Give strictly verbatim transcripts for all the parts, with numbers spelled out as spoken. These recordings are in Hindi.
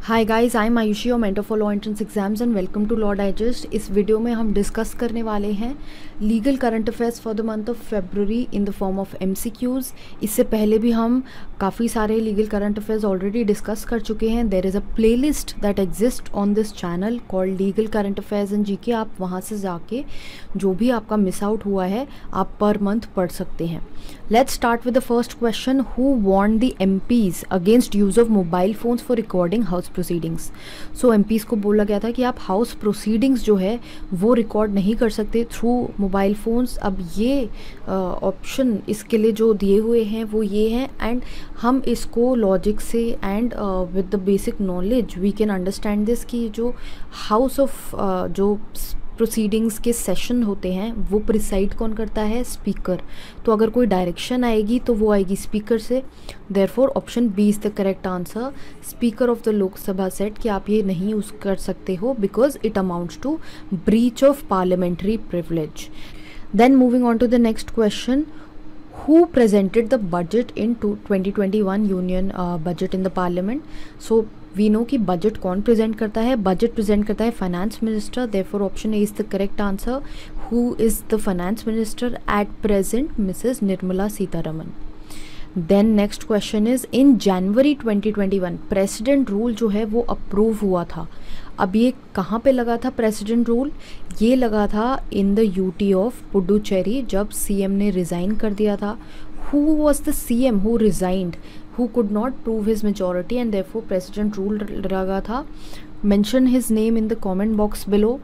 Hi guys, I am Ayushi और mentor for law entrance exams and welcome to law digest. इस वीडियो में हम डिस्कस करने वाले हैं legal current affairs for the month of February in the form of MCQs. इससे पहले भी हम काफ़ी सारे legal current affairs already discuss कर चुके हैं। There is a playlist that exist on this channel called legal current affairs and GK. आप वहाँ से जाके जो भी आपका मिस आउट हुआ है आप पर मंथ पढ़ सकते हैं। Let's start with the first question. Who warned the MPs against use of mobile phones for recording house proceedings. So MPs को बोला गया था कि आप हाउस प्रोसीडिंग्स जो है वो रिकॉर्ड नहीं कर सकते थ्रू मोबाइल फ़ोन्स। अब ये ऑप्शन uh, इसके लिए जो दिए हुए हैं वो ये हैं, एंड हम इसको लॉजिक से and with the basic knowledge we can understand this कि जो हाउस ऑफ uh, जो प्रोसीडिंग्स के सेशन होते हैं वो प्रिसाइड कौन करता है? स्पीकर। तो अगर कोई डायरेक्शन आएगी तो वो आएगी स्पीकर से। Therefore option B is the correct answer. Speaker of the Lok Sabha set कि आप ये नहीं यूज़ कर सकते हो because it amounts to breach of parliamentary privilege. Then moving on to the next question, who presented the budget in twenty twenty-one union uh, budget in the parliament. So we know कि बजट कौन प्रेजेंट करता है? बजट प्रेजेंट करता है finance minister. Therefore option A is the correct answer. Who is the finance minister at present? Mrs Nirmala Sitharaman. Then next question is, in January twenty twenty one president rule जो है वो अप्रूव हुआ था। अब ये कहाँ पे लगा था प्रेसिडेंट रूल? ये लगा था in the UT of Puducherry जब सीएम ने रिज़ाइन कर दिया था। Who was the CM who resigned who could not prove his majority and therefore president rule लगा था? Mention his name in the comment box below.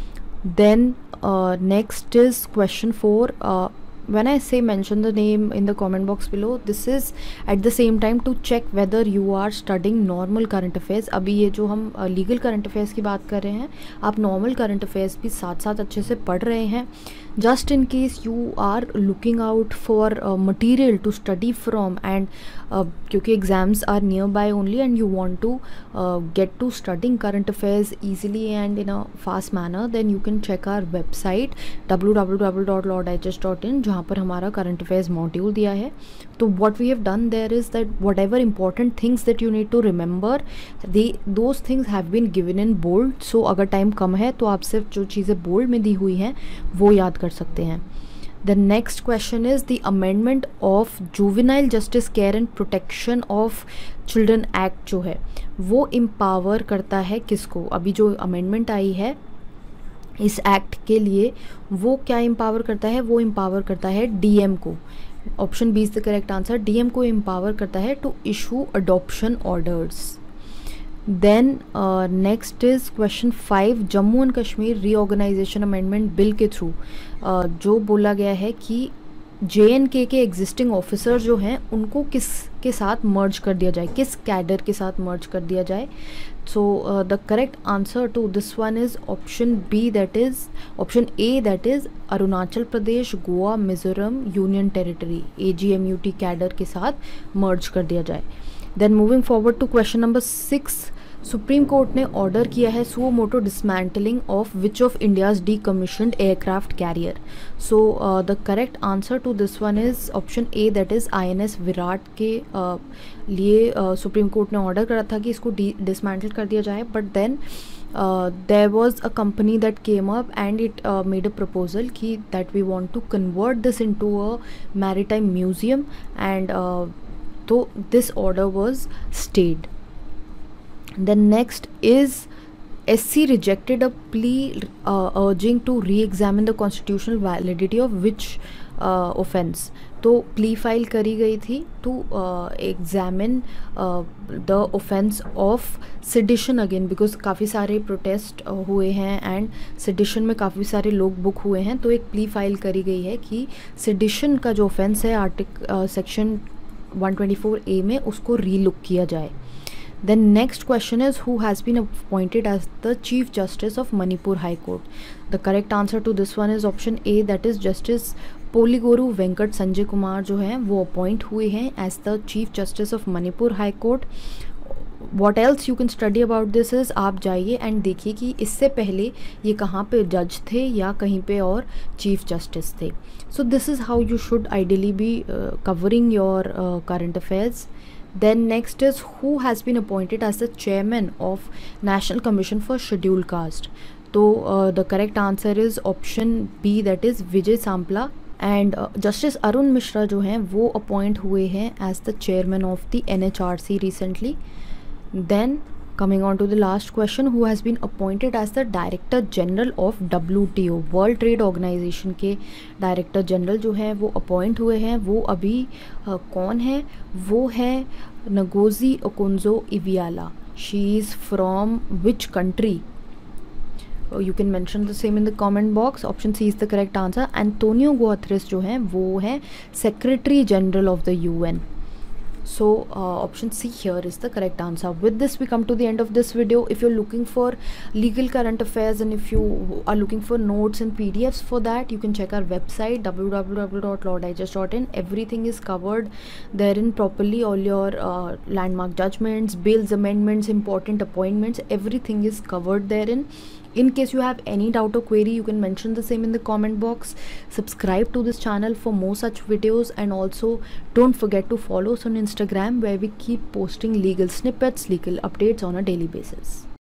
Then next is question four. When I say mention the name in the comment box below, this is at the same time to check whether you are studying normal current affairs. अभी ये जो हम लीगल करंट अफेयर्स की बात कर रहे हैं, आप नॉर्मल करंट अफेयर्स भी साथ साथ अच्छे से पढ़ रहे हैं। Just in case you are looking out for material to study from and क्योंकि exams are near by only and you want to get to studying current affairs easily and in a fast manner, then you can check our website W W W dot law digest dot in, जहाँ पर हमारा करंट अफेयर्स मॉड्यूल दिया है। तो what we have done there is that what ever important things that you need to remember they those things have been given in bold. So अगर टाइम कम है तो आप सिर्फ जो चीज़ें बोल्ड में दी हुई हैं वो याद कर सकते हैं। The next question is the amendment of juvenile justice care and protection of children act जो है वो एम्पावर करता है किसको? अभी जो अमेंडमेंट आई है इस एक्ट के लिए वो क्या एम्पावर करता है? वो एम्पावर करता है डीएम को। Option B is the correct answer. DM को एम्पावर करता है to issue adoption orders. Then next is question five, Jammu and Kashmir reorganisation amendment bill के थ्रू uh, जो बोला गया है कि जे एन के के एग्जिस्टिंग ऑफिसर जो हैं उनको किस के साथ मर्ज कर दिया जाए, किस कैडर के साथ मर्ज कर दिया जाए? So the correct answer to this one is option B, that is option A, that is Arunachal Pradesh, Goa, Mizoram union territory A G M U T cadre के साथ मर्ज कर दिया जाए। Then moving forward to question number six, supreme court ने ऑर्डर किया है suo motu dismantling of which of India's decommissioned aircraft carrier. So the correct answer to this one is option A, that is I N S Viraat के uh, लिए सुप्रीम uh, कोर्ट ने ऑर्डर करा था कि इसको डिसमैंटल कर दिया जाए, but then there was a company that came up and it made a proposal कि that we want to convert this into a maritime museum and तो this order was stayed. Then next is S C rejected a plea uh, urging to re-examine the constitutional validity of which uh, offence. तो प्ली फाइल करी गई थी to examine the offence of sedition again, because काफ़ी सारे प्रोटेस्ट uh, हुए हैं एंड सेडिशन में काफ़ी सारे लोग बुक हुए हैं। तो एक प्ली फाइल करी गई है कि सेडिशन का जो ऑफेंस है आर्टिक section one twenty four A में उसको रीलुक किया जाए। Then next question is, who has been appointed as the Chief Justice of Manipur High Court? The correct answer to this one is option A, that is Justice पोलीगोरू Venkat Sanjay Kumar जो हैं वो अपॉइंट हुए हैं as the chief justice of Manipur high court. What else you can study about this is, आप जाइए एंड देखिए कि इससे पहले ये कहाँ पे जज थे या कहीं पे और चीफ जस्टिस थे। So this is how you should ideally be covering your current affairs. Then next is who has been appointed as the chairman of National Commission for Scheduled Caste. तो the correct answer is option B, that is Vijay Sampla. And justice Arun Mishra जो हैं वो अपॉइंट हुए हैं as the chairman of the N H R C recently. Then coming on to the last question, who has been appointed as the director general of W T O, world trade organisation के डायरेक्टर जनरल जो हैं वो अपॉइंट हुए हैं. वो अभी uh, कौन है? वो है Ngozi Okonjo-Iweala. She is from which country? You can mention the same in the comment box. Option C is the correct answer. Antonio Guterres जो हैं वो हैं Secretary General of the U N. So uh, option C here is the correct answer. With this we come to the end of this video. If you're looking for legal current affairs and if you are looking for notes and P D Fs for that, you can check our website w w w dot law digest dot in. Everything is covered therein properly. All your uh, landmark judgments, bills, amendments, important appointments, everything is covered therein. In case you have any doubt or query, you can mention the same in the comment box. Subscribe to this channel for more such videos, and also don't forget to follow us on Instagram where we keep posting legal snippets, legal updates on a daily basis.